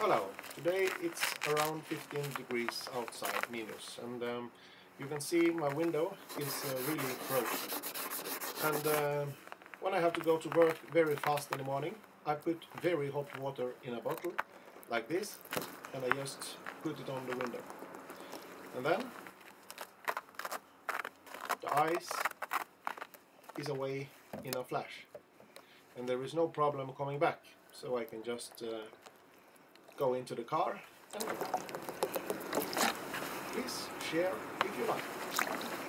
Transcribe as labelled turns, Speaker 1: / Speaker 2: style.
Speaker 1: Hello, today it's around 15 degrees outside, minus, and you can see my window is really frozen. And when I have to go to work very fast in the morning, I put very hot water in a bottle, like this, and I just put it on the window. And then the ice is away in a flash. And there is no problem coming back, so I can just go into the car and please share if you like.